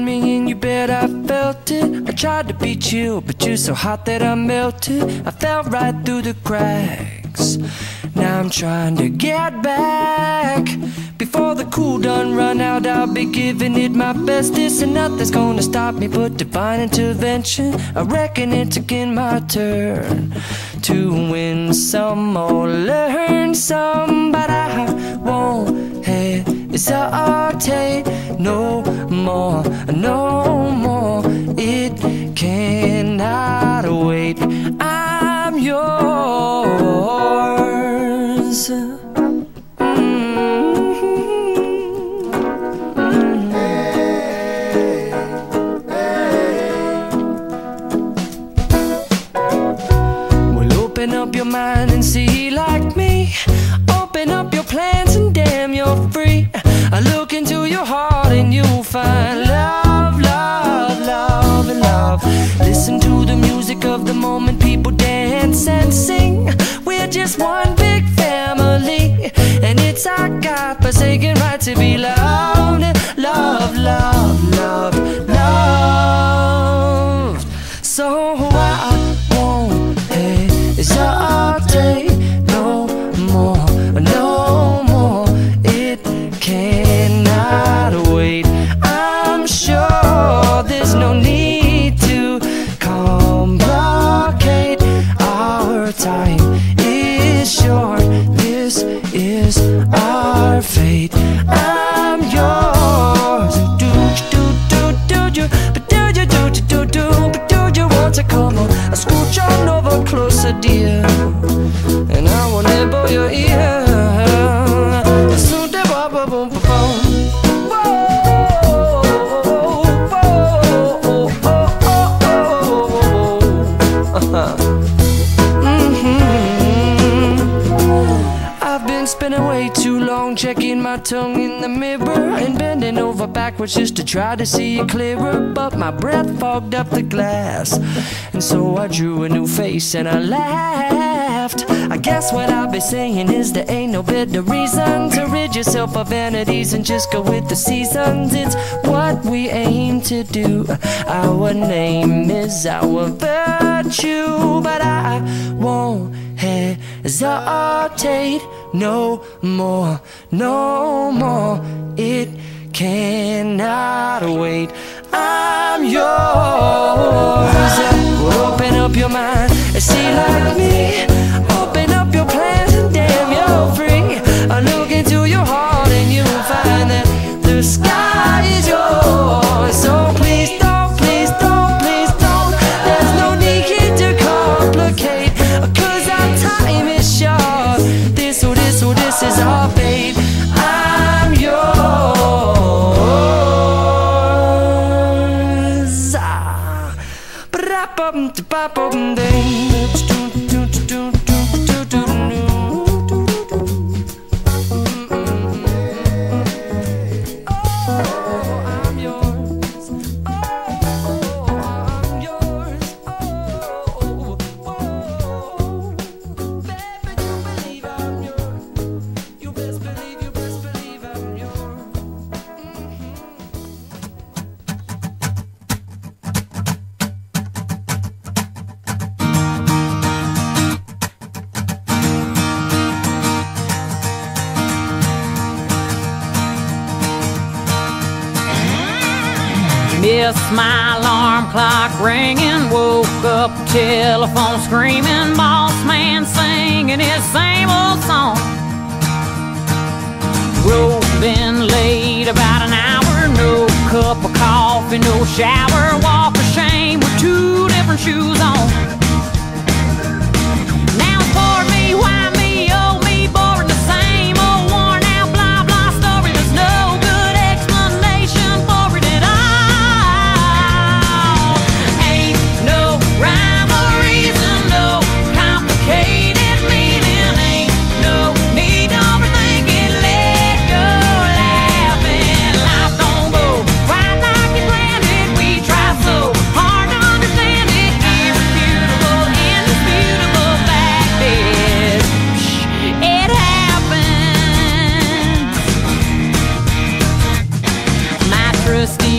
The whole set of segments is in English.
me and you bet I felt it. I tried to beat you, but you're so hot that I melted. I fell right through the cracks. Now I'm trying to get back. Before the cool done run out, I'll be giving it my bestest, and nothing's gonna stop me but divine intervention. I reckon it's again my turn to win some or learn some, but I won't hesitate no more, no more. It cannot wait. I'm yours. Open up your mind and see like me. Open up your plans and damn, you're free. I look into your heart and you'll find love, love, love, and love. Listen to the music of the moment, people dance and sing. We're just one big family, and it's our God-forsaken right to be loved. Love, love, love, loved. So I won't hesitate no more, no more. It cannot wait. I'm sure there's no need to complicate. Our time is short. This is our fate. I'm yours. Do you, but do you, but do you want to come on? I scooch on over closer, dear, and I will nibble your ear. Soon to boom, boom, boom, boom. I've been spinning way too long, checking my tongue in the mirror and bending over backwards just to try to see it clearer. But my breath fogged up the glass, and so I drew a new face and I laughed. I guess what I'll be saying is there ain't no better reason to rid yourself of vanities and just go with the seasons. It's what we aim to do. Our name is our virtue, but I won't hesitate no more, no more. It cannot wait. I'm yours. Open up your mind and see like me. Open up your plans and damn, you're free. I look into your heart and you'll find that the sky is yours. So please don't, please don't, please don't. There's no need here to complicate, 'cause our time is short. This is our fate. I'm yours. Missed my alarm clock ringing, woke up telephone screaming, boss man singing his same old song. Road been late about an hour, no cup of coffee, no shower, walk of shame with two different shoes on. Now it's for me, why me, oh me, boring the same old worn out blah blah story. There's no good explanation for it at all. Ain't no rhyme or reason, no complicated meaning. Ain't no need to overthink it, let go laughing. Life don't go quite like you planned it. We try so hard to understand it. Irrefutable, indisputable fact is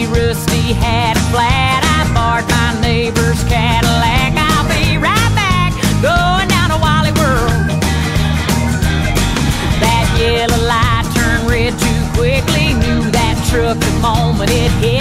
rusty had a flat. I borrowed my neighbor's Cadillac. I'll be right back, going down to Wally World. That yellow light turned red too quickly. Knew that truck the moment it hit.